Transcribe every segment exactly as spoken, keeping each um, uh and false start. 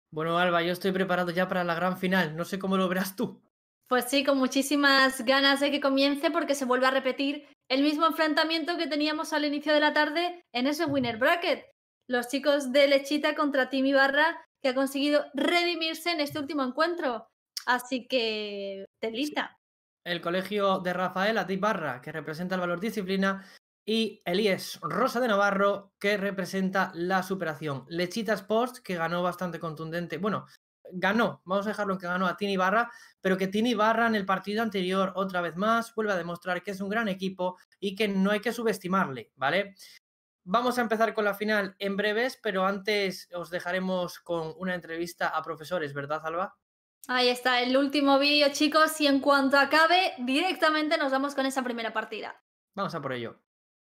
Bueno, Alba, yo estoy preparado ya para la gran final. No sé cómo lo verás tú. Pues sí, con muchísimas ganas de que comience porque se vuelve a repetir el mismo enfrentamiento que teníamos al inicio de la tarde en ese Winner Bracket. Los chicos de Lechita contra Team Ibarra, que ha conseguido redimirse en este último encuentro. Así que, Sí. telita. El colegio de Rafaela de Ibarra, que representa el valor disciplina, y Elías Rosa de Navarro, que representa la superación. Lechita Sports, que ganó bastante contundente. Bueno, ganó, vamos a dejarlo en que ganó a Team Ibarra, pero que Team Ibarra en el partido anterior, otra vez más, vuelve a demostrar que es un gran equipo y que no hay que subestimarle, ¿vale? Vamos a empezar con la final en breves, pero antes os dejaremos con una entrevista a profesores, ¿verdad, Alba? Ahí está el último vídeo, chicos, y en cuanto acabe, directamente nos vamos con esa primera partida. Vamos a por ello.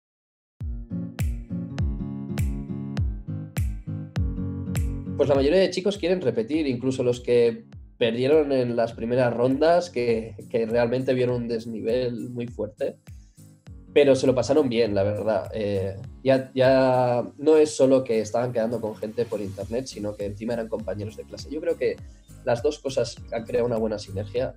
Pues la mayoría de chicos quieren repetir, incluso los que perdieron en las primeras rondas, que, que realmente vieron un desnivel muy fuerte, pero se lo pasaron bien, la verdad. Eh, ya, ya no es solo que estaban quedando con gente por internet, sino que encima eran compañeros de clase. Yo creo que las dos cosas han creado una buena sinergia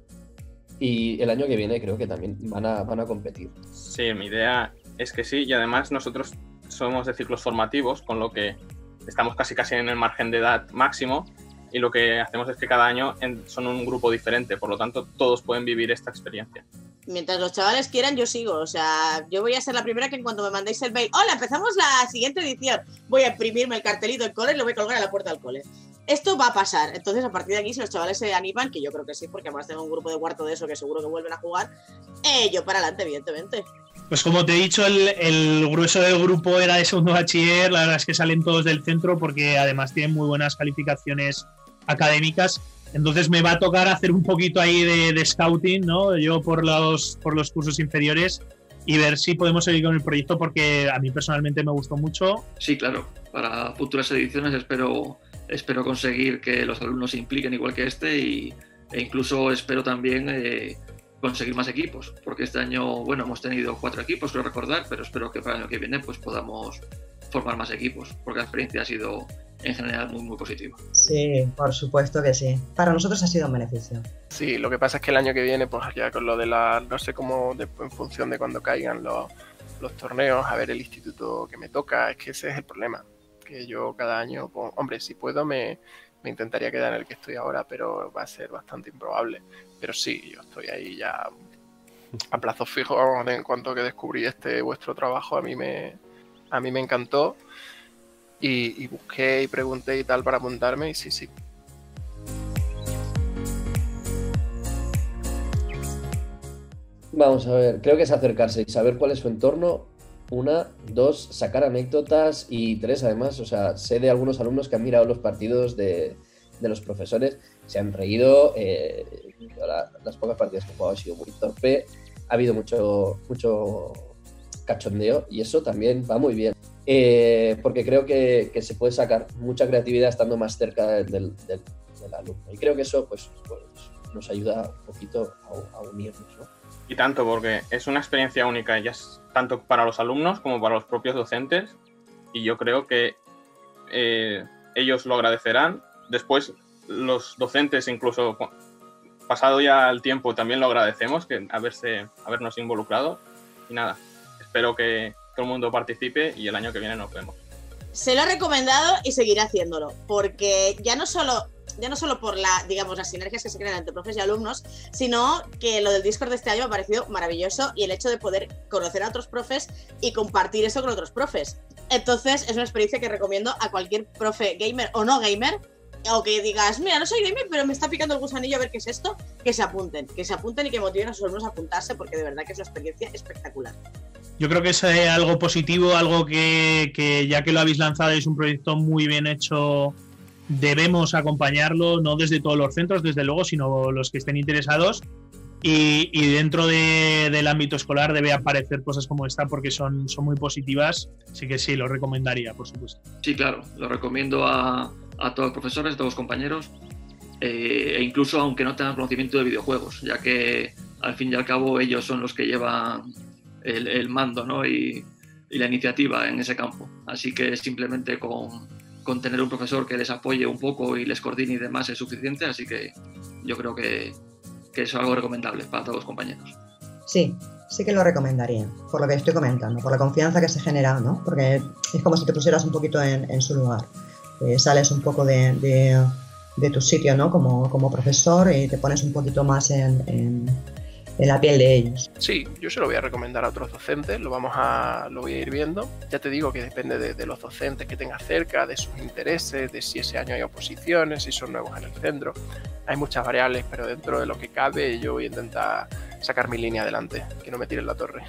y el año que viene creo que también van a, van a competir. Sí, mi idea es que sí, y además nosotros somos de ciclos formativos, con lo que estamos casi casi en el margen de edad máximo, y lo que hacemos es que cada año en, son un grupo diferente, por lo tanto todos pueden vivir esta experiencia. Mientras los chavales quieran, yo sigo. O sea, yo voy a ser la primera que en cuanto me mandéis el mail, hola, empezamos la siguiente edición, voy a imprimirme el cartelito del cole y lo voy a colgar a la puerta del cole. Esto va a pasar. Entonces, a partir de aquí, si los chavales se animan, que yo creo que sí, porque además tengo un grupo de cuarto de eso que seguro que vuelven a jugar, eh, yo para adelante, evidentemente. Pues como te he dicho, el, el grueso del grupo era de segundo bachiller. La verdad es que salen todos del centro porque además tienen muy buenas calificaciones académicas. Entonces me va a tocar hacer un poquito ahí de, de scouting, ¿no? Yo por los, por los cursos inferiores y ver si podemos seguir con el proyecto porque a mí personalmente me gustó mucho. Sí, claro. Para futuras ediciones espero, espero conseguir que los alumnos se impliquen igual que este y, e incluso espero también eh, conseguir más equipos, porque este año, bueno, hemos tenido cuatro equipos, creo recordar, pero espero que para el año que viene pues podamos formar más equipos, porque la experiencia ha sido en general muy, muy positiva. Sí, por supuesto que sí. Para nosotros ha sido un beneficio. Sí, lo que pasa es que el año que viene, pues ya con lo de la, no sé cómo, de, en función de cuando caigan los, los torneos, a ver el instituto que me toca, es que ese es el problema. Que yo cada año, pues, hombre, si puedo me, me intentaría quedar en el que estoy ahora, pero va a ser bastante improbable. Pero sí, yo estoy ahí ya a plazo fijo, vamos, en cuanto que descubrí este vuestro trabajo, a mí me, a mí me encantó. Y, y busqué y pregunté y tal para apuntarme y sí, sí. Vamos a ver, creo que es acercarse y saber cuál es su entorno. Una, dos, sacar anécdotas y tres, además, o sea, sé de algunos alumnos que han mirado los partidos de, de los profesores, se han reído, eh, la, las pocas partidas que he jugado ha sido muy torpe, ha habido mucho, mucho cachondeo y eso también va muy bien. Eh, porque creo que, que se puede sacar mucha creatividad estando más cerca del, del, del, del alumno. Y creo que eso pues, pues nos ayuda un poquito a, a unirnos, ¿no? Y tanto, porque es una experiencia única, ya es tanto para los alumnos como para los propios docentes, y yo creo que eh, ellos lo agradecerán. Después los docentes, incluso pasado ya el tiempo, también lo agradecemos, que haberse, habernos involucrado. Y nada, espero que todo el mundo participe y el año que viene nos vemos. Se lo he recomendado y seguiré haciéndolo, porque ya no solo, ya no solo por la, digamos, las sinergias que se crean entre profes y alumnos, sino que lo del Discord de este año me ha parecido maravilloso y el hecho de poder conocer a otros profes y compartir eso con otros profes. Entonces es una experiencia que recomiendo a cualquier profe gamer o no gamer, o que digas, mira, no soy gamer, pero me está picando el gusanillo a ver qué es esto, que se apunten, que se apunten y que motiven a sus alumnos a apuntarse, porque de verdad que es una experiencia espectacular. Yo creo que es eh, algo positivo, algo que, que ya que lo habéis lanzado es un proyecto muy bien hecho, debemos acompañarlo, no desde todos los centros, desde luego, sino los que estén interesados. Y, y dentro de, del ámbito escolar debe aparecer cosas como esta porque son, son muy positivas, así que sí, lo recomendaría, por supuesto. Sí, claro, lo recomiendo a, a todos los profesores, a todos los compañeros, eh, e incluso aunque no tengan conocimiento de videojuegos, ya que al fin y al cabo ellos son los que llevan el, el mando, ¿no? y, y la iniciativa en ese campo. Así que simplemente con, con tener un profesor que les apoye un poco y les coordine y demás es suficiente, así que yo creo que, que es algo recomendable para todos los compañeros. Sí, sí que lo recomendaría, por lo que estoy comentando, por la confianza que se genera, ¿no? Porque es como si te pusieras un poquito en, en su lugar. Eh, sales un poco de, de, de tu sitio, ¿no? Como, como profesor y te pones un poquito más en, en, en la piel de ellos. Sí, yo se lo voy a recomendar a otros docentes, lo vamos a, lo voy a ir viendo. Ya te digo que depende de, de los docentes que tengas cerca, de sus intereses, de si ese año hay oposiciones, si son nuevos en el centro. Hay muchas variables, pero dentro de lo que cabe yo voy a intentar sacar mi línea adelante, que no me tiren la torre.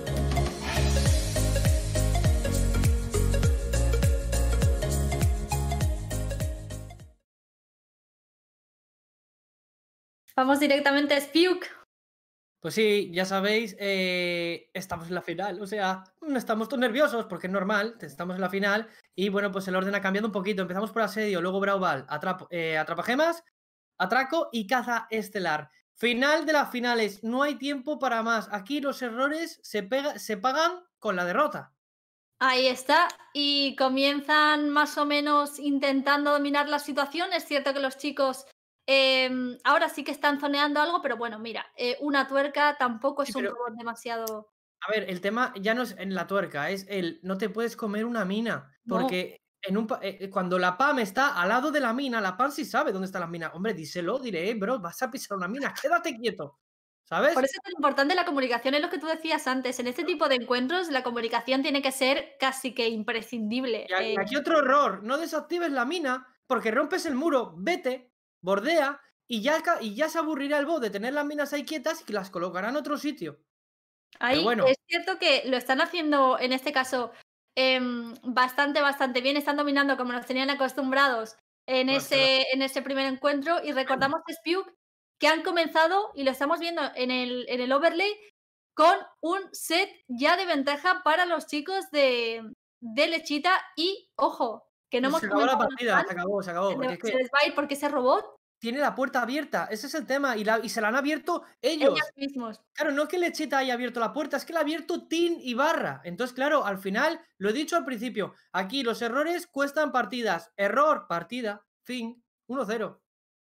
Vamos directamente a Spiuk. Pues sí, ya sabéis, eh, estamos en la final, o sea, no estamos todos nerviosos porque es normal, estamos en la final y bueno, pues el orden ha cambiado un poquito. Empezamos por asedio, luego Braubal, atrap, eh, atrapagemas, atraco y caza estelar. Final de las finales, no hay tiempo para más. Aquí los errores se, pega, se pagan con la derrota. Ahí está, y comienzan más o menos intentando dominar la situación. Es cierto que los chicos eh, ahora sí que están zoneando algo, pero bueno, mira, eh, una tuerca tampoco es Sí, un pero... robot demasiado... A ver, el tema ya no es en la tuerca, es el no te puedes comer una mina, porque no. en un, eh, cuando la P A M está al lado de la mina, la P A M sí sabe dónde está la mina. Hombre, díselo, diré, eh, bro, vas a pisar una mina, quédate quieto, ¿sabes? Por eso es tan importante la comunicación, es lo que tú decías antes. En este tipo de encuentros la comunicación tiene que ser casi que imprescindible. Y aquí, eh... aquí otro error, no desactives la mina porque rompes el muro, vete, bordea y ya, y ya se aburrirá el bot de tener las minas ahí quietas y que las colocará en otro sitio. Ahí bueno. Es cierto que lo están haciendo, en este caso, eh, bastante, bastante bien. Están dominando como nos tenían acostumbrados en, bueno, ese, en ese primer encuentro. Y recordamos a Spiuk que han comenzado, y lo estamos viendo en el, en el overlay, con un set ya de ventaja para los chicos de, de Lechita. Y, ojo, que no se hemos acabó la partida, fans, se acabó, se acabó. Porque se les va a ir porque ese robot tiene la puerta abierta, ese es el tema, y, la, y se la han abierto ellos. Ellos mismos. Claro, no es que Lechita haya abierto la puerta, es que la ha abierto Tin Ibarra. Entonces, claro, al final, lo he dicho al principio, aquí los errores cuestan partidas. Error, partida, fin, uno cero.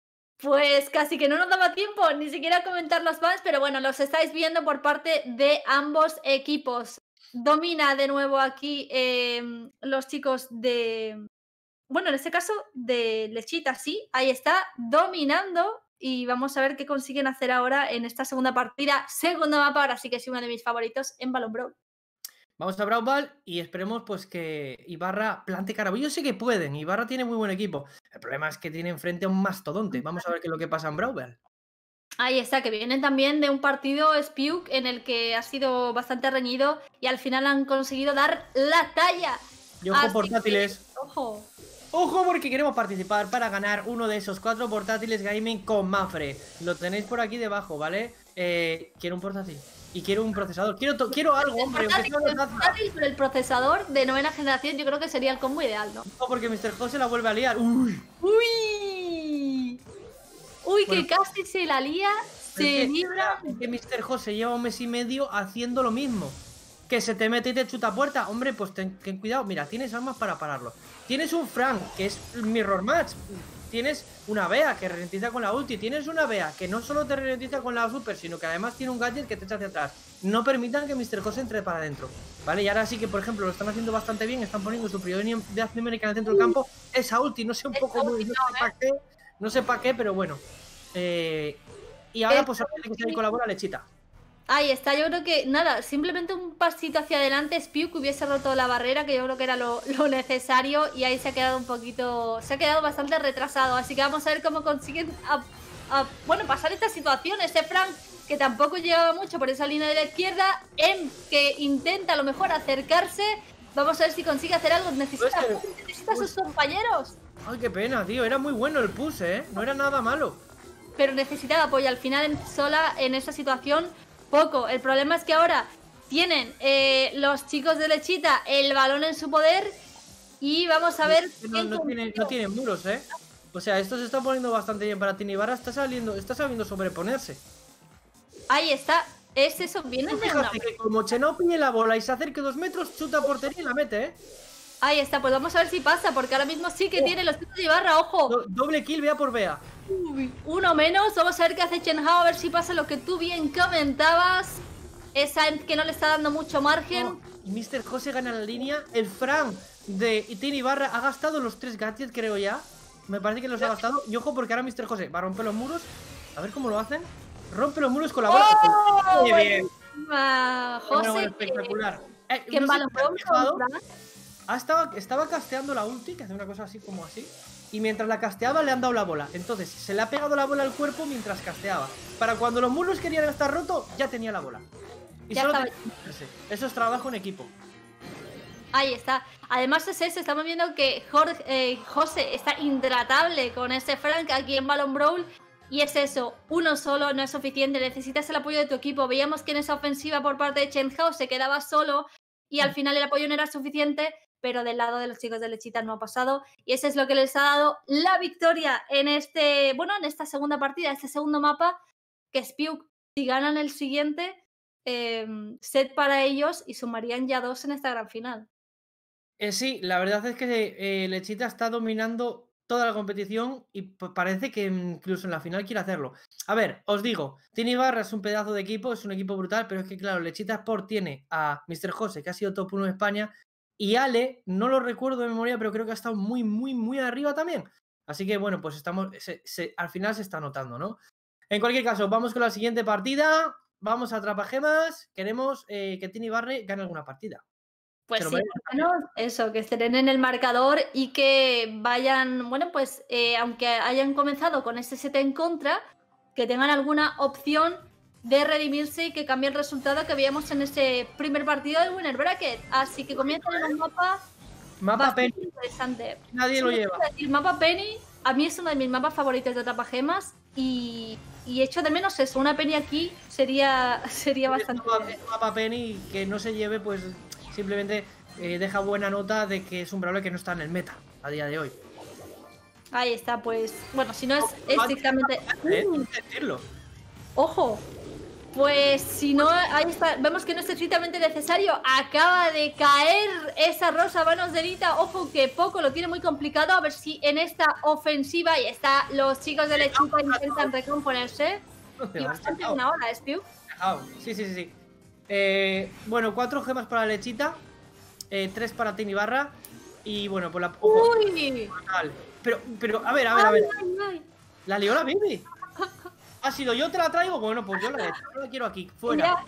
Pues casi que no nos daba tiempo ni siquiera a comentar los fans, pero bueno, los estáis viendo por parte de ambos equipos. Domina de nuevo aquí eh, los chicos de... Bueno, en este caso de Lechita, sí, ahí está, dominando. Y vamos a ver qué consiguen hacer ahora en esta segunda partida. Segundo mapa, ahora sí que es uno de mis favoritos en Balón Brawl. Vamos a Brawl Ball y esperemos pues que Ibarra plante cara. Yo sé que pueden, Ibarra tiene muy buen equipo. El problema es que tiene enfrente a un mastodonte. Vamos a ver qué es lo que pasa en Brawl Ball. Ahí está, que vienen también de un partido Spiuk en el que ha sido bastante reñido y al final han conseguido dar la talla. Y ojo, portátiles. Que, ojo. Ojo, porque queremos participar para ganar uno de esos cuatro portátiles gaming con Mafre. Lo tenéis por aquí debajo, ¿vale? Eh, quiero un portátil. Y quiero un procesador. Quiero, quiero algo, hombre. El portátil, el portátil con el procesador de novena generación yo creo que sería el combo ideal, ¿no? No, porque mister José la vuelve a liar. Uy. Uy. Uy, bueno, que casi se la lía. Se libra. Que, que mister José lleva un mes y medio haciendo lo mismo. Que se te mete y te chuta puerta. Hombre, pues ten, ten cuidado. Mira, tienes armas para pararlo. Tienes un Frank, que es Mirror Match. Tienes una Bea que ralentiza con la ulti. Tienes una Bea que no solo te ralentiza con la super, sino que además tiene un gadget que te echa hacia atrás. No permitan que mister José entre para adentro, ¿vale? Y ahora sí que, por ejemplo, lo están haciendo bastante bien. Están poniendo su prioridad de acción numérica en el centro del campo. Esa ulti, no sé un poco muy, no sé para qué, no sé para qué, pero bueno. Eh, y ahora pues tiene que salir con la bola Lechita. Ahí está, yo creo que nada, simplemente un pasito hacia adelante, Spiuk hubiese roto la barrera, que yo creo que era lo, lo necesario, y ahí se ha quedado un poquito, se ha quedado bastante retrasado, así que vamos a ver cómo consiguen, a, a, bueno, pasar esta situación. Este Frank, que tampoco llegaba mucho por esa línea de la izquierda, Em, que intenta a lo mejor acercarse, vamos a ver si consigue hacer algo, necesita, pues que, necesita pues, a sus compañeros. Ay, qué pena, tío, era muy bueno el push, ¿eh? No era nada malo. Pero necesitaba apoyo, al final en, sola en esa situación... Poco. El problema es que ahora tienen eh, los chicos de Lechita el balón en su poder y vamos a ver... No, no, tienen, no tienen muros, ¿eh? O sea, esto se está poniendo bastante bien para Tin Ibarra. Está saliendo, está sabiendo sobreponerse. Ahí está. Es eso. Viene de Fíjate que como Cheno pille la bola y se acerque dos metros, chuta portería y la mete, ¿eh? Ahí está, pues vamos a ver si pasa, porque ahora mismo sí que oh. tiene los chicos de Ibarra, ojo. Do doble kill, vea por vea. Uy, uno menos, vamos a ver qué hace Chen Hao, a ver si pasa lo que tú bien comentabas. Esa que no le está dando mucho margen. Oh, y mister José gana la línea. El Fran de Team Ibarra ha gastado los tres gadgets, creo ya. Me parece que los ha gastado. Y ojo, porque ahora mister José va a romper los muros. A ver cómo lo hacen. Rompe los muros con la bola. ¡Oh! Muy bien. José, bueno, bueno, espectacular. Eh, que no sé ha estado, estaba casteando la ulti, que hace una cosa así como así. Y mientras la casteaba le han dado la bola. Entonces se le ha pegado la bola al cuerpo mientras casteaba. Para cuando los muros querían estar rotos, ya tenía la bola. Y ya solo tenía que moverse. Eso es trabajo en equipo. Ahí está. Además es eso, estamos viendo que Jorge, eh, José está intratable con ese Frank aquí en Balón Brawl. Y es eso, uno solo no es suficiente, necesitas el apoyo de tu equipo. Veíamos que en esa ofensiva por parte de Chen Hao se quedaba solo y al final el apoyo no era suficiente, pero del lado de los chicos de Lechita no ha pasado. Y eso es lo que les ha dado la victoria en este, bueno, en esta segunda partida, este segundo mapa, que Spiuk, si ganan el siguiente, eh, set para ellos y sumarían ya dos en esta gran final. Eh, sí, la verdad es que eh, Lechita está dominando toda la competición y parece que incluso en la final quiere hacerlo. A ver, os digo, Team Ibarra es un pedazo de equipo, es un equipo brutal, pero es que claro, Lechita Sport tiene a mister José, que ha sido top uno de España, y Ale, no lo recuerdo de memoria, pero creo que ha estado muy, muy, muy arriba también. Así que bueno, pues estamos, se, se, al final se está notando, ¿no? En cualquier caso, vamos con la siguiente partida, vamos a Atrapagemas, queremos eh, que Team Ibarra gane alguna partida. Pues sí, bueno, eso, que estén en el marcador y que vayan, bueno, pues eh, aunque hayan comenzado con este set en contra, que tengan alguna opción de redimirse y que cambie el resultado que veíamos en ese primer partido del Winner Bracket. Así que comienzan en un mapa, mapa Penny. Interesante. Nadie sí, lo lleva. El mapa Penny, a mí es uno de mis mapas favoritos de Atrapagemas y, y echo de menos eso, una Penny aquí sería, sería bastante... Un mapa Penny que no se lleve, pues... Simplemente eh, deja buena nota de que es un brawler que no está en el meta a día de hoy. Ahí está, pues... Bueno, si no es estrictamente... ¿Eh? Uh, decirlo. ¡Ojo! Pues si no, ahí está. Vemos que no es estrictamente necesario. Acaba de caer esa Rosa manos de Nita. Ojo que Poco lo tiene muy complicado. A ver si en esta ofensiva, y está, los chicos de Lechita intentan recomponerse. Y bastante buena hora, Stu. Sí, sí, sí, sí. Eh, bueno, cuatro gemas para la Lechita, eh, tres para Team Ibarra. Y bueno, por la... Ojo, ¡Uy! Pero, pero, a ver, a ver, a ver. Ay, ay. La lió la Bibi. ¿Ha sido yo te la traigo? Bueno, pues yo la, yo la quiero aquí, fuera. Mira.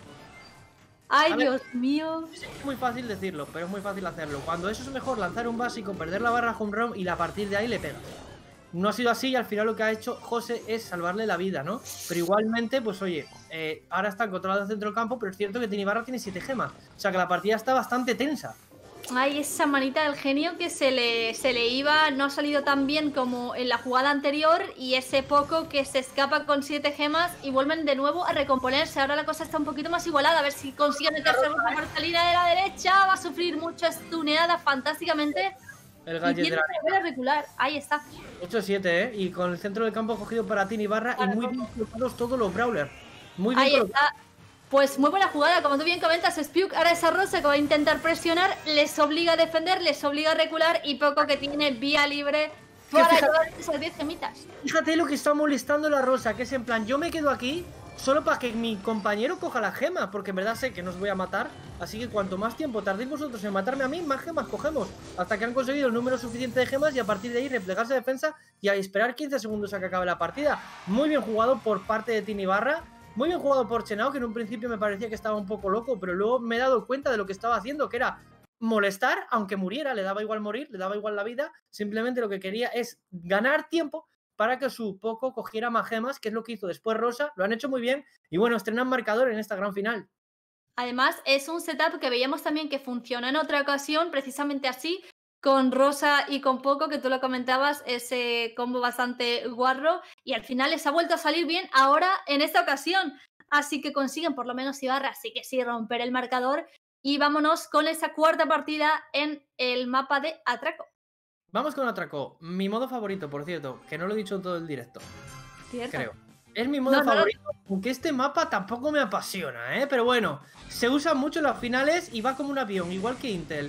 Ay, Dios mío. Es muy fácil decirlo, pero es muy fácil hacerlo. Cuando eso es mejor lanzar un básico, perder la barra home run y a partir de ahí le pegas. No ha sido así y al final lo que ha hecho José es salvarle la vida, ¿no? Pero igualmente, pues oye, eh, ahora está controlado el centro del campo, pero es cierto que Team Ibarra tiene siete gemas. O sea que la partida está bastante tensa. Ay, esa manita del genio que se le, se le iba, no ha salido tan bien como en la jugada anterior y ese Poco que se escapa con siete gemas y vuelven de nuevo a recomponerse. Ahora la cosa está un poquito más igualada, a ver si consigue meterse en la portalina de la derecha, va a sufrir mucho, estuneada fantásticamente. El gadget de la regular, ahí está. ocho siete, ¿eh? Y con el centro del campo cogido para Team Ibarra y muy bien colocados todos los brawlers. Muy bien ahí está. Pues muy buena jugada, como tú bien comentas, Spiuk, ahora esa Rosa que va a intentar presionar, les obliga a defender, les obliga a recular y Poco que tiene vía libre para fíjate, llevar esas diez gemitas. Fíjate lo que está molestando la Rosa, que es en plan, yo me quedo aquí solo para que mi compañero coja la gema, porque en verdad sé que no os voy a matar, así que cuanto más tiempo tardéis vosotros en matarme a mí, más gemas cogemos, hasta que han conseguido el número suficiente de gemas y a partir de ahí replegarse a defensa y a esperar quince segundos a que acabe la partida. Muy bien jugado por parte de Team Ibarra. Muy bien jugado por Chen Hao, que en un principio me parecía que estaba un poco loco, pero luego me he dado cuenta de lo que estaba haciendo, que era molestar, aunque muriera, le daba igual morir, le daba igual la vida, simplemente lo que quería es ganar tiempo para que su Poco cogiera más gemas, que es lo que hizo después Rosa, lo han hecho muy bien, y bueno, estrenan marcador en esta gran final. Además, es un setup que veíamos también que funcionó en otra ocasión, precisamente así, con Rosa y con Poco, que tú lo comentabas, ese combo bastante guarro, y al final les ha vuelto a salir bien ahora en esta ocasión, así que consiguen por lo menos Ibarra, así que sí, romper el marcador, y vámonos con esa cuarta partida en el mapa de Atraco. Vamos con Atraco, mi modo favorito, por cierto, que no lo he dicho en todo el directo, ¿Cierto? Creo. Es mi modo no, favorito, no. aunque este mapa tampoco me apasiona, ¿eh? Pero bueno, se usa mucho en las finales y va como un avión, igual que Intel.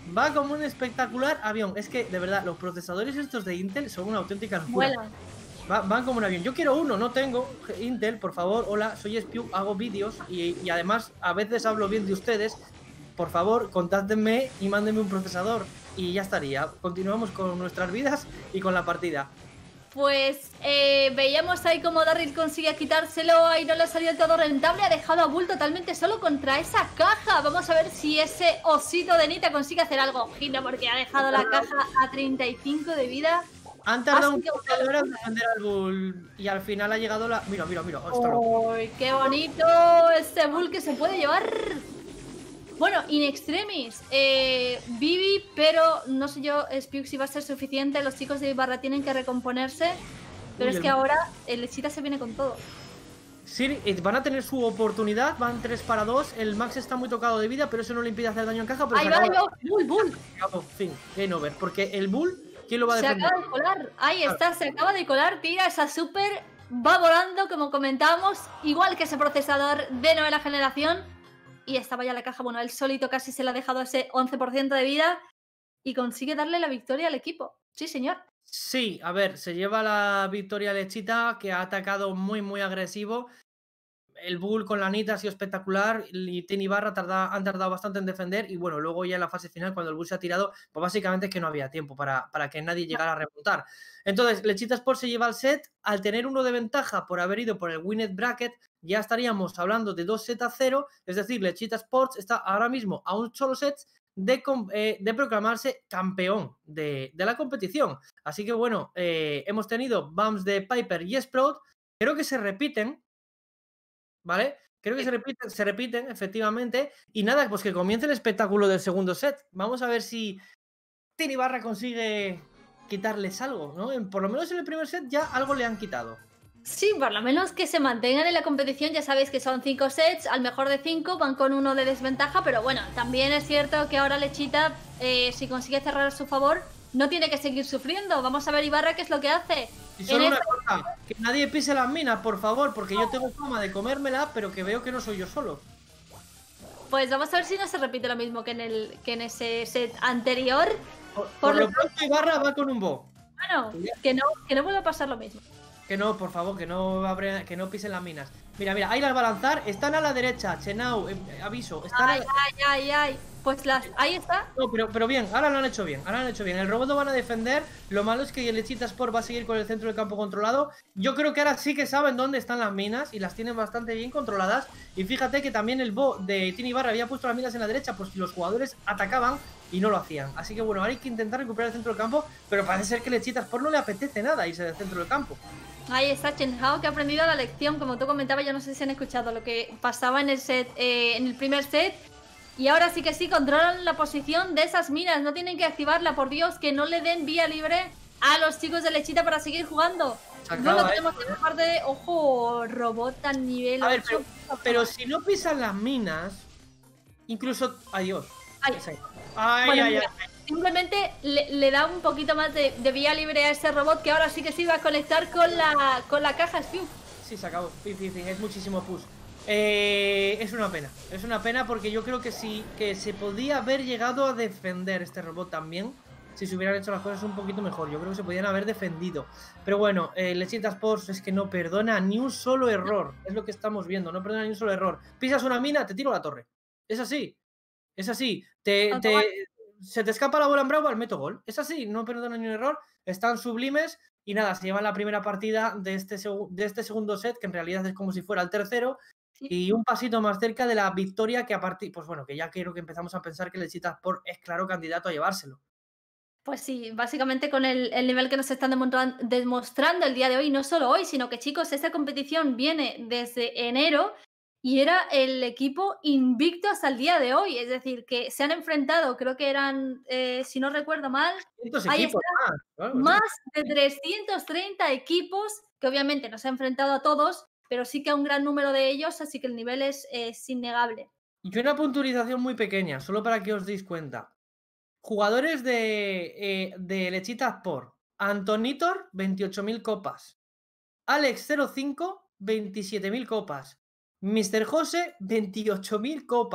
Va como un espectacular avión. Es que, de verdad, los procesadores estos de Intel son una auténtica locura. Vuelan. Va, van como un avión. Yo quiero uno, no tengo. Intel, por favor, hola, soy Spew, hago vídeos y, y además a veces hablo bien de ustedes. Por favor, contáctenme y mándenme un procesador. Y ya estaría. Continuamos con nuestras vidas y con la partida. Pues eh, veíamos ahí como Darryl consigue quitárselo, ahí no le ha salido del todo rentable, ha dejado a Bull totalmente solo contra esa caja. Vamos a ver si ese osito de Nita consigue hacer algo. Ojito, porque ha dejado la caja a treinta y cinco de vida. Han tardado Así un que poco de horas en defender al Bull y al final ha llegado la... Mira, mira, mira. Está loco. ¡Uy, qué bonito este Bull que se puede llevar! Bueno, in extremis, eh, Vivi, pero no sé yo, Spew, si va a ser suficiente. Los chicos de Ibarra tienen que recomponerse, pero Uy, es el- que ahora el Lechita se viene con todo. Sí, eh, van a tener su oportunidad, van tres para dos. El Max está muy tocado de vida, pero eso no le impide hacer daño en caja. Pero Ahí se va, ahí acaba- va, Bull, Bull. acabó, fin, game over. Porque el Bull, ¿quién lo va a Se defender? acaba de colar, ahí está, se acaba de colar, tira esa super, va volando, como comentábamos, igual que ese procesador de novena generación. Y estaba ya la caja, bueno, él solito casi se le ha dejado ese once por ciento de vida y consigue darle la victoria al equipo. Sí, señor. Sí, a ver, se lleva la victoria Lechita, que ha atacado muy, muy agresivo. El Bull con la Nita ha sido espectacular y Tini Barra tarda, han tardado bastante en defender. Y bueno, luego ya en la fase final, cuando el Bull se ha tirado, pues básicamente es que no había tiempo para, para que nadie llegara a remontar. Entonces, Lechita Sport se lleva el set. Al tener uno de ventaja por haber ido por el Winnet Bracket, ya estaríamos hablando de dos sets a cero. Es decir, Lechita Sports está ahora mismo a un solo set de, eh, de proclamarse campeón de, de la competición. Así que bueno, eh, hemos tenido bumps de Piper y Sprout. Creo que se repiten. ¿Vale? Creo que se repiten, se repiten, efectivamente. Y nada, pues que comience el espectáculo del segundo set. Vamos a ver si Tini Barra consigue quitarles algo, ¿no? En- por lo menos en el primer set ya algo le han quitado. Sí, por lo menos que se mantengan en la competición. Ya sabéis que son cinco sets, al mejor de cinco van con uno de desventaja, pero bueno, también es cierto que ahora Lechita, eh, si consigue cerrar a su favor, no tiene que seguir sufriendo. Vamos a ver Ibarra qué es lo que hace. Y solo En una esta- cosa, que nadie pise las minas, por favor, porque yo tengo fama de comérmela, pero que veo que no soy yo solo. Pues vamos a ver si no se repite lo mismo que en, el, que en ese set anterior. Por, Por por lo lo pronto Ibarra va con un bo. Bueno, que no, que no vuelva a pasar lo mismo. Que no, por favor, que no abre- que no pisen las minas. Mira, mira, ahí las va a lanzar. Están a la derecha, Chenau, eh, aviso. Están a Ay, la- ay, ay, ay. Pues las, ahí está. No, pero, pero bien, ahora lo han hecho bien, ahora lo han hecho bien. El robot lo van a defender. Lo malo es que el Lechita Sport va a seguir con el centro del campo controlado. Yo creo que ahora sí que saben dónde están las minas y las tienen bastante bien controladas. Y fíjate que también el Bo de Tini Barra había puesto las minas en la derecha, pues los jugadores atacaban y no lo hacían. Así que bueno, ahora hay que intentar recuperar el centro del campo, pero parece ser que el Lechita Sport no le apetece nada irse del centro del campo. Ahí está Chen Hao, que ha aprendido la lección. Como tú comentabas, yo no sé si han escuchado lo que pasaba en el set, eh, en el primer set. Y ahora sí que sí, controlan la posición de esas minas. No tienen que activarla, por Dios, que no le den vía libre a los chicos de Lechita para seguir jugando. Se No acaba, lo ¿eh? tenemos que dejar de... Ojo, robot a nivel A ver, ocho. pero, pero si no pisan las minas, incluso... Adiós. Ay. Ay, Bueno, ay, mira, ay. simplemente le, le da un poquito más de, de vía libre a ese robot, que ahora sí que sí va a conectar con la, con la caja Spew. Sí, se acabó. Fin, fin, fin. Es muchísimo push. Eh, es una pena. Es una pena porque yo creo que sí, que se podía haber llegado a defender este robot también. Si se hubieran hecho las cosas un poquito mejor. Yo creo que se podían haber defendido. Pero bueno, eh, Lechita Sports es que no perdona ni un solo error. Es lo que estamos viendo. No perdona ni un solo error. Pisas una mina, te tiro a la torre. Es así. Es así. Te, te, se te escapa la bola en bravo, al meto gol. Es así. No perdona ni un error. Están sublimes. Y nada, se llevan la primera partida de este, de este segundo set, que en realidad es como si fuera el tercero. Y un pasito más cerca de la victoria, que a partir, pues bueno, que ya creo que empezamos a pensar que Lechita Sport es claro candidato a llevárselo. Pues sí, básicamente con el, el nivel que nos están demostrando, demostrando el día de hoy, no solo hoy, sino que chicos, esta competición viene desde enero y era el equipo invicto hasta el día de hoy, es decir, que se han enfrentado, creo que eran, eh, si no recuerdo mal, ahí equipos está, más, claro, más de trescientos treinta equipos, que obviamente no se han enfrentado a todos, pero sí que a un gran número de ellos, así que el nivel es, es innegable. Y una puntualización muy pequeña, solo para que os deis cuenta. Jugadores de, eh, de Lechita Sport. Antonitor, veintiocho mil copas. Alex cero cinco, veintisiete mil copas. mister José, veintiocho mil copas.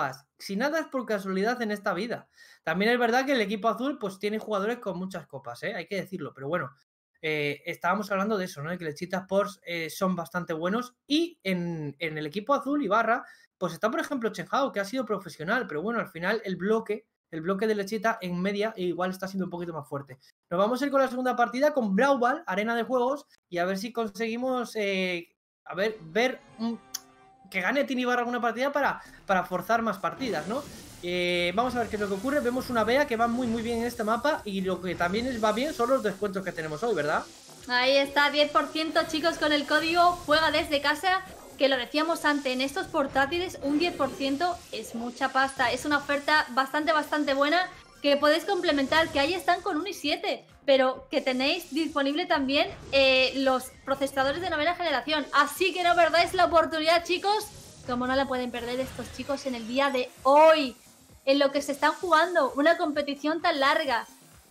si nada es por casualidad en esta vida. También es verdad que el equipo azul pues tiene jugadores con muchas copas, ¿eh? Hay que decirlo, pero bueno, eh, estábamos hablando de eso, ¿no? De que Lechita Sports eh, son bastante buenos y en, en el equipo azul Ibarra pues está por ejemplo Chen Hao, que ha sido profesional, pero bueno, al final el bloque, el bloque de Lechita en media igual está siendo un poquito más fuerte. Nos vamos a ir con la segunda partida con Brawl Ball, arena de juegos, y a ver si conseguimos eh, a ver, ver un, que gane Tini Ibarra alguna partida para, para forzar más partidas, ¿no? Eh, vamos a ver qué es lo que ocurre. Vemos una Bea que va muy muy bien en este mapa y lo que también es, va bien son los descuentos que tenemos hoy, ¿verdad? Ahí está, diez por ciento chicos con el código Juega desde casa, que lo decíamos antes, en estos portátiles un diez por ciento es mucha pasta, es una oferta bastante bastante buena que podéis complementar, que ahí están con un i siete, pero que tenéis disponible también eh, los procesadores de novena generación, así que no perdáis la oportunidad chicos, como no la pueden perder estos chicos en el día de hoy, en lo que se están jugando, una competición tan larga.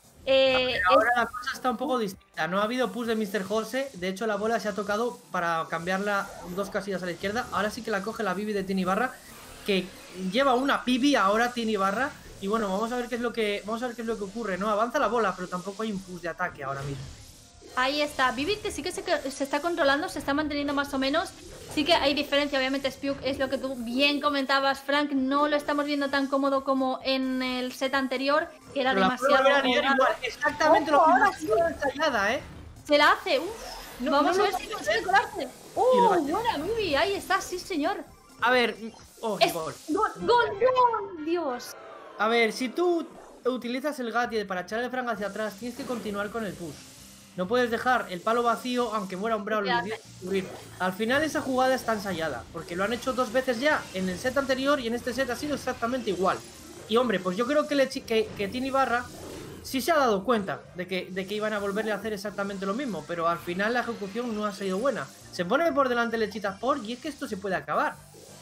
Eh, ahora es... la cosa está un poco distinta. No ha habido push de míster José. De hecho, la bola se ha tocado para cambiarla dos casillas a la izquierda. Ahora sí que la coge la Bibi de Tini Ibarra, que lleva una Bibi ahora Tini Ibarra. Y bueno, vamos a ver qué es lo que vamos a ver qué es lo que ocurre, ¿no? Avanza la bola, pero tampoco hay un push de ataque ahora mismo. Ahí está. Bibi que sí que se, se está controlando, se está manteniendo más o menos. Sí que hay diferencia, obviamente. Spuk es lo que tú bien comentabas, Frank. No lo estamos viendo tan cómodo como en el set anterior, que era pero demasiado. La igual. Exactamente Ojo, lo mismo. Sí. Ensayada, ¿eh? Se la hace. Uf. No, Vamos no, a ver no, si no, consigue no, colarse. ¡Uh! Buena Bibi. Ahí está, sí, señor. A ver. Oh, es... gol. Gol, gol, gol. Dios. A ver, si tú utilizas el gadget para echar el Frank hacia atrás, tienes que continuar con el push. No puedes dejar el palo vacío, aunque muera un Brawler. Al final esa jugada está ensayada, porque lo han hecho dos veces ya en el set anterior y en este set ha sido exactamente igual. Y hombre, pues yo creo que, le, que, que Tini Ibarra sí se ha dado cuenta de que, de que iban a volverle a hacer exactamente lo mismo, pero al final la ejecución no ha sido buena. Se pone por delante Lechita Sport y es que esto se puede acabar.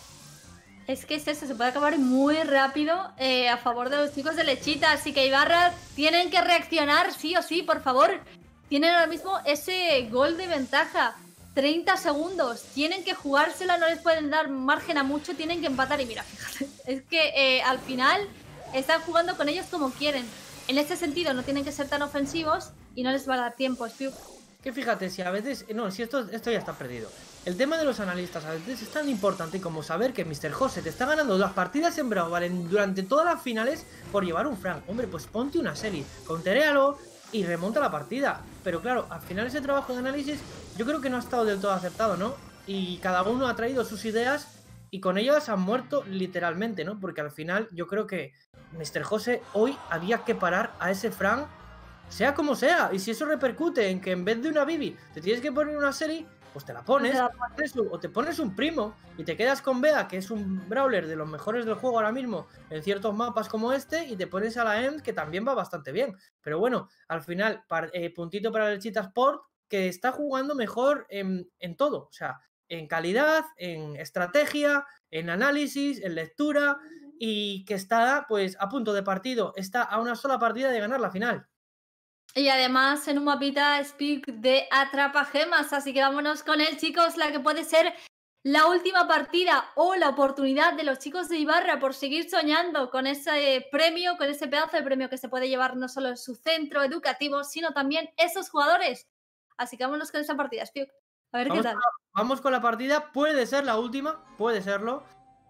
Es que es eso, se puede acabar muy rápido eh, a favor de los chicos de Lechita, así que Ibarra tienen que reaccionar sí o sí, por favor. Tienen ahora mismo ese gol de ventaja, treinta segundos, tienen que jugársela, no les pueden dar margen a mucho, tienen que empatar y mira, fíjate, es que eh, al final están jugando con ellos como quieren. En este sentido no tienen que ser tan ofensivos y no les va a dar tiempo, Spuk. Que fíjate, si a veces... No, si esto, esto ya está perdido. El tema de los analistas a veces es tan importante como saber que míster José te está ganando las partidas en Brawl Ball durante todas las finales por llevar un Frank. Hombre, pues ponte una serie, conteréalo y remonta la partida. Pero claro, al final ese trabajo de análisis yo creo que no ha estado del todo acertado, ¿no? Y cada uno ha traído sus ideas y con ellas han muerto literalmente, ¿no? Porque al final yo creo que míster José hoy había que parar a ese Frank, sea como sea. Y si eso repercute en que en vez de una Bibi te tienes que poner una serie, pues te la pones, o te pones un primo y te quedas con Bea, que es un brawler de los mejores del juego ahora mismo en ciertos mapas como este, y te pones a la End, que también va bastante bien. Pero bueno, al final, par, eh, puntito para Lechita Sport, que está jugando mejor en, en todo, o sea, en calidad, en estrategia, en análisis, en lectura, y que está pues a punto de partido, está a una sola partida de ganar la final. Y además en un mapita Speak de atrapagemas, así que vámonos con él, chicos, la que puede ser la última partida o la oportunidad de los chicos de Ibarra por seguir soñando con ese premio, con ese pedazo de premio que se puede llevar no solo en su centro educativo, sino también esos jugadores. Así que vámonos con esa partida, Speak. A ver vamos qué tal. Con la, vamos con la partida, puede ser la última, puede serlo.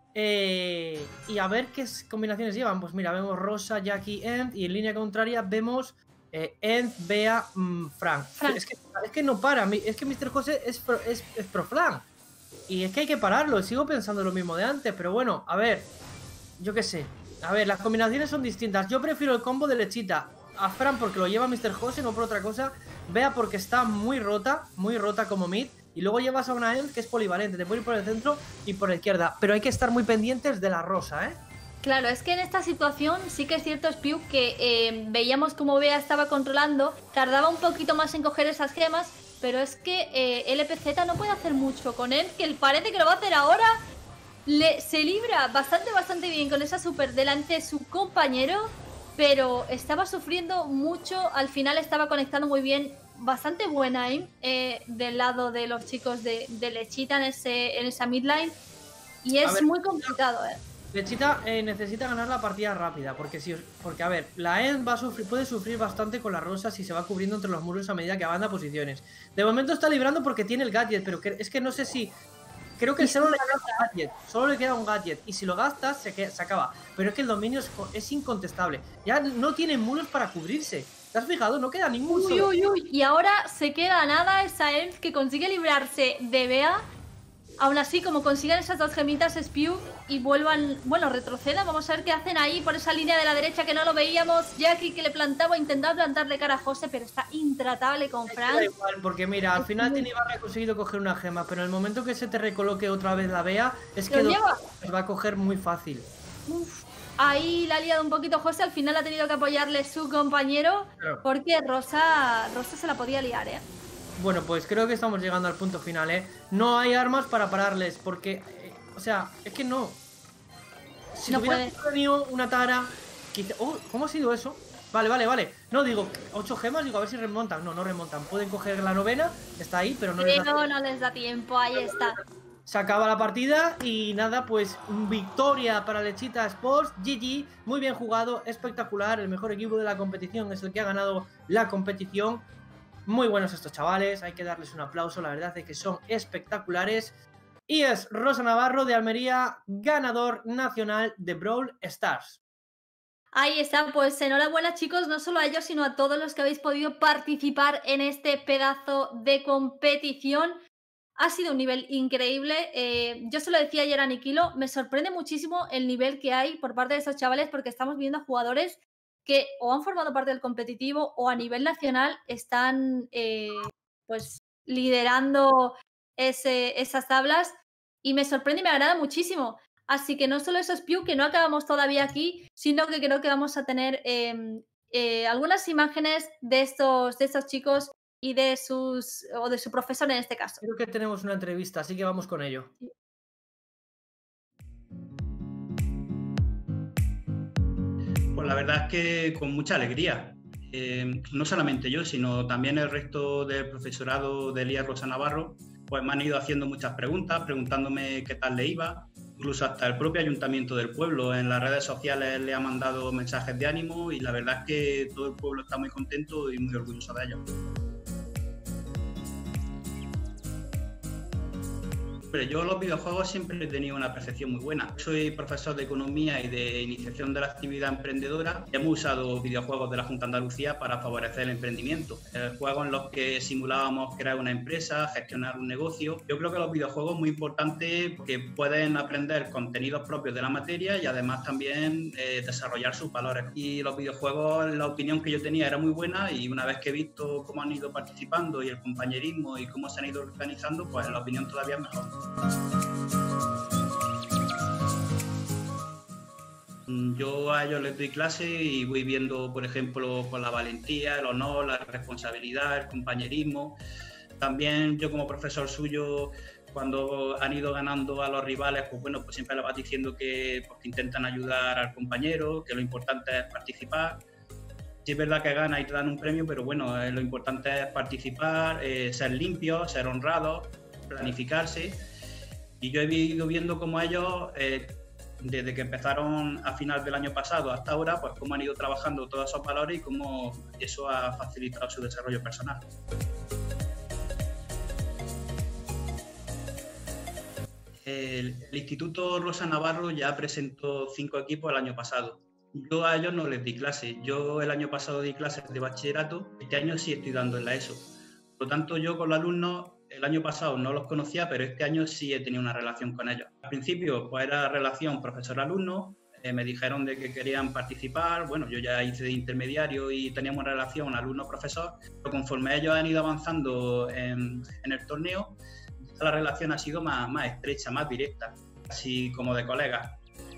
Eh, y a ver qué combinaciones llevan. Pues mira, vemos Rosa, Jackie, End, y en línea contraria vemos Eh, End, Bea, mmm, Frank. Frank. Es, que, es que no para. Es que míster José es pro, es, es pro Frank. Y es que hay que pararlo. Sigo pensando lo mismo de antes. Pero bueno, a ver. Yo qué sé. A ver, las combinaciones son distintas. Yo prefiero el combo de Lechita a Frank porque lo lleva míster José, no por otra cosa. Bea porque está muy rota. Muy rota como mid. Y luego llevas a una End que es polivalente. Te puede ir por el centro y por la izquierda. Pero hay que estar muy pendientes de la Rosa, ¿eh? Claro, es que en esta situación sí que es cierto, Spew, que eh, veíamos como Bea estaba controlando, tardaba un poquito más en coger esas gemas, pero es que eh, L P Z no puede hacer mucho con él, que él parece que lo va a hacer ahora. Le, se libra bastante, bastante bien con esa super delante de su compañero, pero estaba sufriendo mucho, al final estaba conectando muy bien, bastante buena aim eh, del lado de los chicos de, de Lechita en, ese, en esa midline, y es muy complicado, ¿eh? Lechita eh, necesita ganar la partida rápida, porque si, porque a ver, la E N va a sufrir, puede sufrir bastante con la rosa si se va cubriendo entre los muros a medida que avanza posiciones. De momento está librando porque tiene el gadget, pero que, es que no sé si... Creo que solo le queda un gadget, solo le queda un gadget, y si lo gastas se, queda, se acaba. Pero es que el dominio es, es incontestable. Ya no tiene muros para cubrirse. ¿Te has fijado? No queda ningún uy, solo. Uy, uy, y ahora se queda nada esa E N que consigue librarse de Bea. Aún así, como consigan esas dos gemitas Spew y vuelvan, bueno, retrocedan, vamos a ver qué hacen ahí por esa línea de la derecha que no lo veíamos. Jackie que le plantaba, intentaba plantarle cara a José, pero está intratable con Fran. Da igual, porque mira, al final Tini Barra ha conseguido coger una gema, pero en el momento que se te recoloque otra vez la Bea, es que dos se va a coger muy fácil. Uf, ahí la ha liado un poquito José, al final ha tenido que apoyarle su compañero, claro. Porque Rosa, Rosa se la podía liar, ¿eh? Bueno, pues creo que estamos llegando al punto final, ¿eh? No hay armas para pararles, porque... Eh, o sea, es que no. Si no hubiera tenido una tara... Quizá, oh, ¿cómo ha sido eso? Vale, vale, vale. No, digo, ocho gemas, digo, a ver si remontan. No, no remontan. Pueden coger la novena, está ahí, pero no sí, les da no, no les da tiempo, ahí está. Se acaba la partida y nada, pues victoria para Lechita Sports, G G, muy bien jugado, espectacular, el mejor equipo de la competición es el que ha ganado la competición. Muy buenos estos chavales, hay que darles un aplauso, la verdad es que son espectaculares. Y es Rosa Navarro de Almería, ganador nacional de Brawl Stars. Ahí está, pues enhorabuena chicos, no solo a ellos, sino a todos los que habéis podido participar en este pedazo de competición. Ha sido un nivel increíble, eh, yo se lo decía ayer a Nikilo, me sorprende muchísimo el nivel que hay por parte de estos chavales porque estamos viendo jugadores que o han formado parte del competitivo o a nivel nacional están eh, pues liderando ese, esas tablas y me sorprende y me agrada muchísimo. Así que no solo esos Pew, que no acabamos todavía aquí, sino que creo que vamos a tener eh, eh, algunas imágenes de estos, de estos chicos y de sus o de su profesor en este caso. Creo que tenemos una entrevista, así que vamos con ello. Sí. Pues la verdad es que con mucha alegría. Eh, no solamente yo, sino también el resto del profesorado de Elías Rosa Navarro, pues me han ido haciendo muchas preguntas, preguntándome qué tal le iba. Incluso hasta el propio ayuntamiento del pueblo en las redes sociales le ha mandado mensajes de ánimo y la verdad es que todo el pueblo está muy contento y muy orgulloso de ellos. Pero yo los videojuegos siempre he tenido una percepción muy buena. Soy profesor de Economía y de Iniciación de la Actividad Emprendedora. Hemos usado videojuegos de la Junta de Andalucía para favorecer el emprendimiento. Eh, juegos en los que simulábamos crear una empresa, gestionar un negocio. Yo creo que los videojuegos es muy importante porque pueden aprender contenidos propios de la materia y además también eh, desarrollar sus valores. Y los videojuegos, la opinión que yo tenía era muy buena y una vez que he visto cómo han ido participando y el compañerismo y cómo se han ido organizando, pues la opinión todavía es mejor. Yo a ellos les doy clase y voy viendo, por ejemplo, con la valentía, el honor, la responsabilidad, el compañerismo. También yo como profesor suyo, cuando han ido ganando a los rivales, pues bueno, pues siempre les vas diciendo que, pues, que intentan ayudar al compañero, que lo importante es participar. Sí es verdad que ganas y te dan un premio, pero bueno, eh, lo importante es participar, eh, ser limpios, ser honrados, planificarse. Y yo he ido viendo cómo ellos, eh, desde que empezaron a final del año pasado hasta ahora, pues cómo han ido trabajando todos esos valores y cómo eso ha facilitado su desarrollo personal. El, el Instituto Rosa Navarro ya presentó cinco equipos el año pasado. Yo a ellos no les di clase. Yo el año pasado di clases de bachillerato, este año sí estoy dando en la ESO. Por lo tanto, yo con los alumnos el año pasado no los conocía, pero este año sí he tenido una relación con ellos. Al principio pues era relación profesor-alumno, eh, me dijeron de que querían participar, bueno, yo ya hice de intermediario y teníamos relación alumno-profesor, pero conforme ellos han ido avanzando en, en el torneo, la relación ha sido más, más estrecha, más directa, así como de colegas.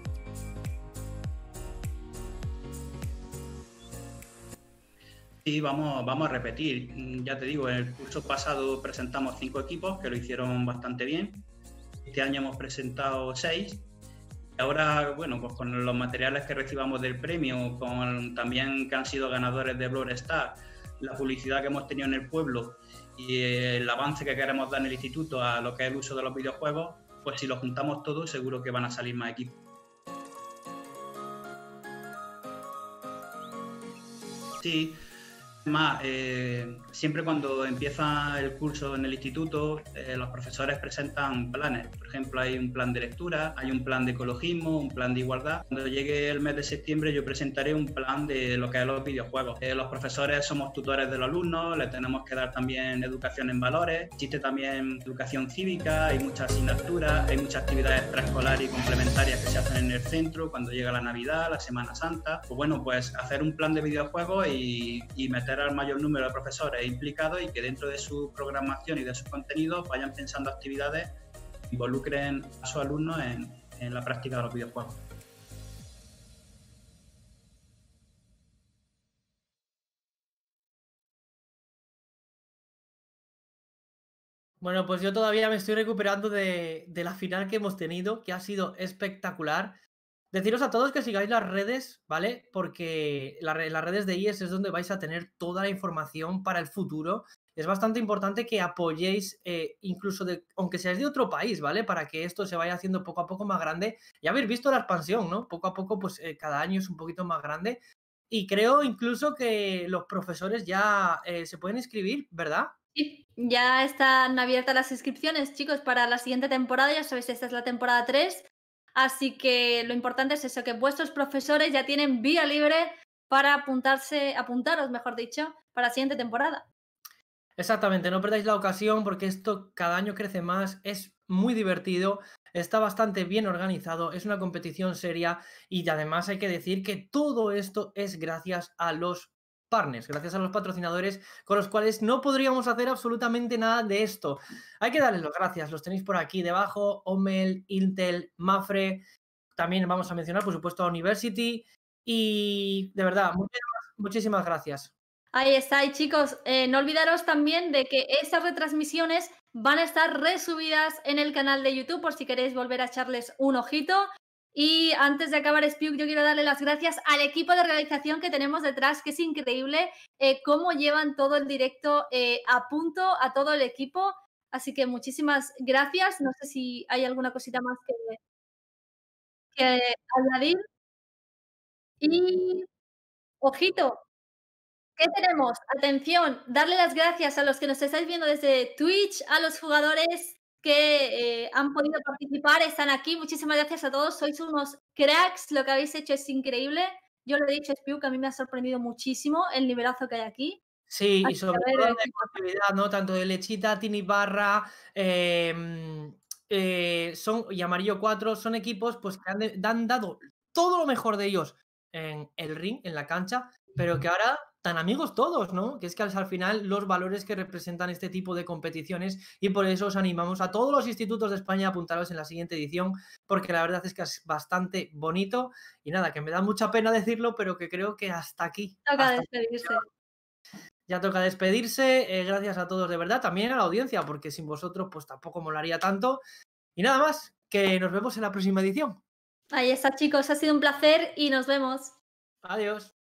Sí, vamos, vamos a repetir. Ya te digo, en el curso pasado presentamos cinco equipos que lo hicieron bastante bien. Este año hemos presentado seis. Y ahora, bueno, pues con los materiales que recibamos del premio, con también que han sido ganadores de Brawl Stars, la publicidad que hemos tenido en el pueblo y el avance que queremos dar en el instituto a lo que es el uso de los videojuegos, pues si lo juntamos todo, seguro que van a salir más equipos. Sí. Además, eh, siempre cuando empieza el curso en el instituto, eh, los profesores presentan planes. Por ejemplo, hay un plan de lectura, hay un plan de ecologismo, un plan de igualdad. Cuando llegue el mes de septiembre yo presentaré un plan de lo que es los videojuegos. Eh, los profesores somos tutores de los alumnos, le tenemos que dar también educación en valores. Existe también educación cívica, hay muchas asignaturas, hay muchas actividades extraescolares y complementarias que se hacen en el centro cuando llega la Navidad, la Semana Santa. Pues bueno, pues hacer un plan de videojuegos y, y meter al mayor número de profesores implicados y que dentro de su programación y de sus contenidos vayan pensando actividades que involucren a sus alumnos en, en la práctica de los videojuegos. Bueno, pues yo todavía me estoy recuperando de, de la final que hemos tenido, que ha sido espectacular. Deciros a todos que sigáis las redes, ¿vale? Porque la, las redes de I E S es donde vais a tener toda la información para el futuro. Es bastante importante que apoyéis, eh, incluso de, aunque seáis de otro país, ¿vale? Para que esto se vaya haciendo poco a poco más grande. Ya habéis visto la expansión, ¿no? Poco a poco, pues eh, cada año es un poquito más grande. Y creo incluso que los profesores ya eh, se pueden inscribir, ¿verdad? Sí, ya están abiertas las inscripciones, chicos, para la siguiente temporada. Ya sabéis, esta es la temporada tres. Así que lo importante es eso, que vuestros profesores ya tienen vía libre para apuntarse, apuntaros, mejor dicho, para la siguiente temporada. Exactamente, no perdáis la ocasión porque esto cada año crece más, es muy divertido, está bastante bien organizado, es una competición seria y además hay que decir que todo esto es gracias a los partners, gracias a los patrocinadores con los cuales no podríamos hacer absolutamente nada de esto. Hay que darles las gracias, los tenéis por aquí debajo, Omel, Intel, Mafre, también vamos a mencionar por supuesto a University y de verdad, muchísimas, muchísimas gracias. Ahí está, y chicos, eh, no olvidaros también de que estas retransmisiones van a estar resubidas en el canal de YouTube por si queréis volver a echarles un ojito. Y antes de acabar, Spiuk, yo quiero darle las gracias al equipo de realización que tenemos detrás, que es increíble eh, cómo llevan todo el directo eh, a punto a todo el equipo. Así que muchísimas gracias. No sé si hay alguna cosita más que, que añadir. Y, ojito, ¿qué tenemos? Atención, darle las gracias a los que nos estáis viendo desde Twitch, a los jugadores que eh, han podido participar, están aquí. Muchísimas gracias a todos, sois unos cracks, lo que habéis hecho es increíble. Yo lo he dicho, Spiu, que a mí me ha sorprendido muchísimo el nivelazo que hay aquí. Sí, Así y sobre que, todo ver, la deportividad, ¿no? Tanto de Lechita, Tini Barra, eh, eh, son, y Amarillo cuatro son equipos pues, que han, de, han dado todo lo mejor de ellos en el ring, en la cancha, pero que ahora tan amigos todos, ¿no? Que es que al final los valores que representan este tipo de competiciones y por eso os animamos a todos los institutos de España a apuntaros en la siguiente edición porque la verdad es que es bastante bonito y nada, que me da mucha pena decirlo, pero que creo que hasta aquí. Toca hasta despedirse. Ya toca despedirse, eh, gracias a todos de verdad, también a la audiencia, porque sin vosotros pues tampoco molaría tanto. Y nada más, que nos vemos en la próxima edición. Ahí está, chicos, ha sido un placer y nos vemos. Adiós.